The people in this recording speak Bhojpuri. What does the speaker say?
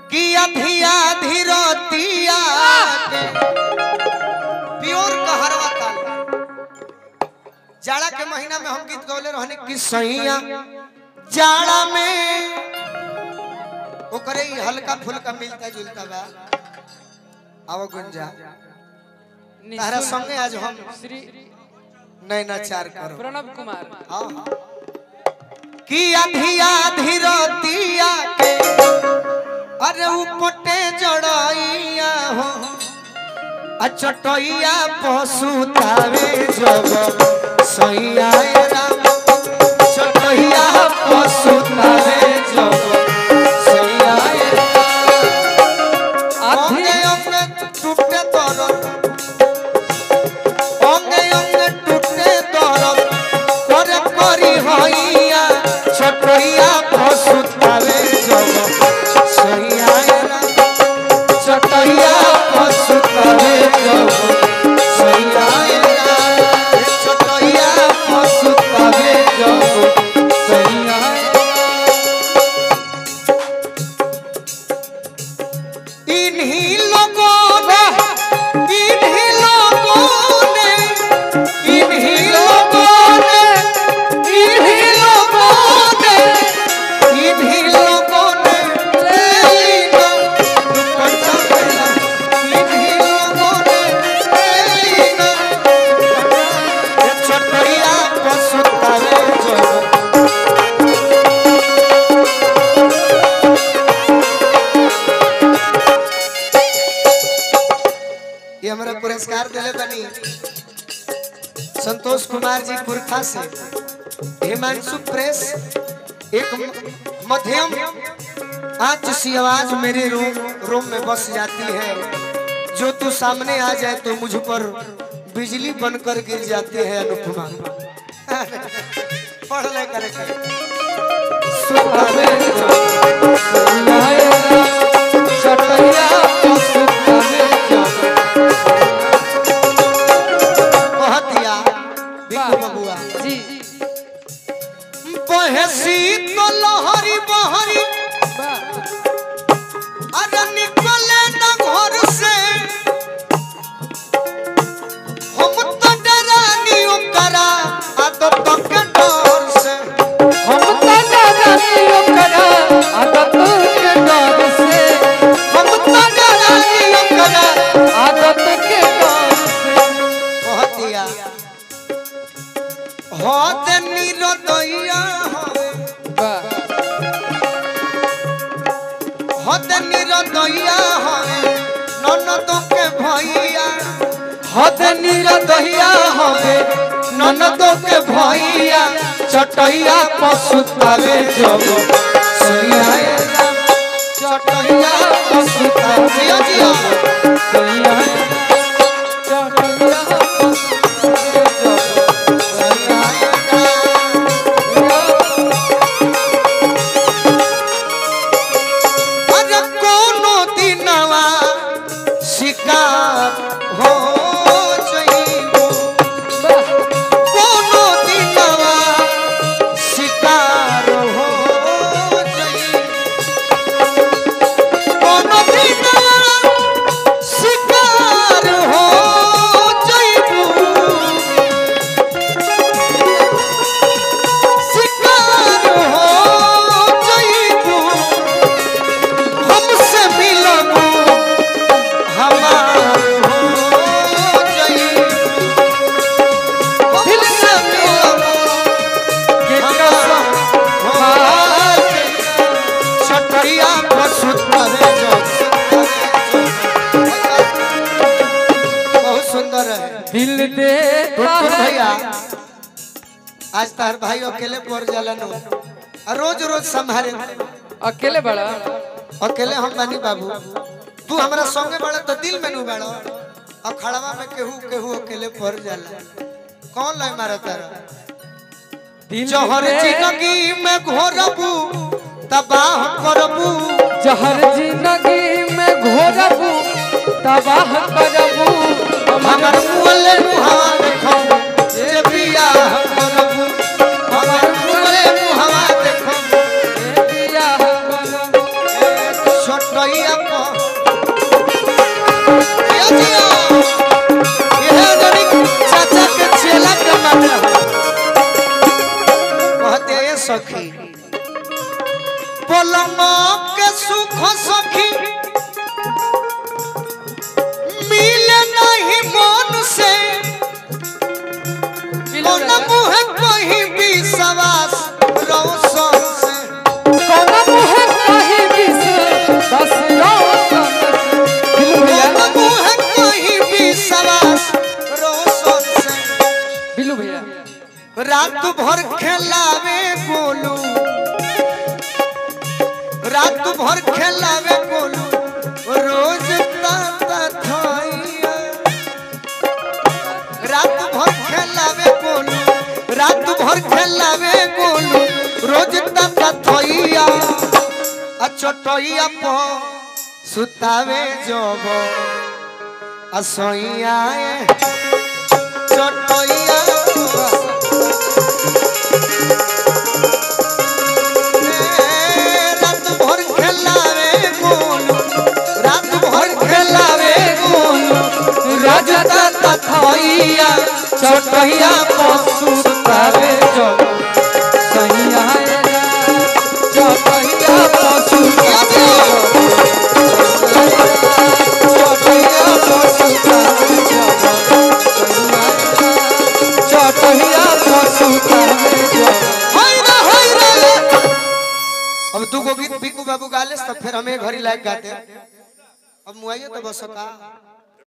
कि अधिया धीरतिया प्योर कहरवा ताल जाड़ा के महीना में हम गीत गौले रहने कि सैया जाड़ा में ओकरे हल्का फुल्का मिलता जुलता बा आओ गुंजा तारा संगे आज हम श्री नैनाचार करो प्रणव कुमार हां कि अधिया धीरतिया के अरे उपटे जड़ैया हो अचटैया पसुतावे जब सैया राम चटैया पसुतावे जब सैया अंगे अंगे टूटे दरद अंगे अंगे टूटे दरद करे करी होइया चटैया पसुतावे जब सैया राम चटैया पसुतावे जब सैया राम चटैया पसुतावे जब सैया इन्हीं लोगों ने इन्हीं लोगों ने इन्हीं लोगों ने इन्हीं लोगों ने इन्हीं लोगों ने ले लीना दुपट्टा पहना इन्हीं लोगों ने ले लीना चटैया पसुतावे जब ये हमारा पुरस्कार दिले बनी संतोष कुमार जी पुरखा से हिमांशु प्रेस एक मध्यम आंच सी आवाज मेरे रूम में बस जाती है जो तू सामने आ जाए तो मुझ पर बिजली बनकर गिर जाती है अनुपमा पढ़ ले करे सुनावे चटैया पसुतावे बबुआ जी बहसी तो लहरी बहरी अरे निकले न घर से हम तो डरानी ओकरा आदत के डर से हम तो डरानी ओकरा आदत के डर से हम तो डरानी ओकरा आदत के डर से कहतिया होत निरदैया होत निरदैया होवे ननद के भैया होत निरदैया होवे ननद के भैया चटैया पसुतावे जब सैया राम चटैया पसुतावे जब सैया चटैया शिकार हो जइबो कोनो दिनवा शिकार हो जइबो कोनो दिनवा शिकार हो जइबो शिकार हो जइबो हमसे मिलबो हमार हो जइबो हमसे मिलबो चटैया पसुतावे जब बहुत सुंदर है दिल दे भैया आज तार भाई अकेले पड़ जालन रोज रोज संभाले अकेले बड़ा अकेले हम बानी बाबू तू हमरा संगे बड़ा तो दिल में नु बड़ा अखड़वा में केहू केहू अकेले पड़ जाला कौन लाई मारा तारा जहर जिंदगी में घोरबू तबाह करबू जहर जिंदगी में घोरबू तबाह करबू हमर मुअले मुहावा देखो जे बियाह करबू हमर मुअले मुहावा देखो बियाह करबू छोटैया कलम के सुख सखी मिले नहीं मन से कौन मुँह कहीं विश्वास रोशन से कौन मुँह कहीं विश्वास रोशन से कौन मुँह कहीं विश्वास रोशन से बिल्लू भैया रात भर खेलावे गोलू रात भर खेलावे गोलू रोज ताता थाइया रात भर खेलावे गोलू रात भर खेलावे गोलू रोज ताता थाइया आ चटैया प सुतावे जब असैया चटैया थैया चटैया पशु तावे जो सैया चटैया पशु चटैया पशु तावे जो चटैया पशु तावे जो अब तू को गीत पीकू बाबू गाले तब फिर हमें घरी लायक गाते अब मुआइए तो बस का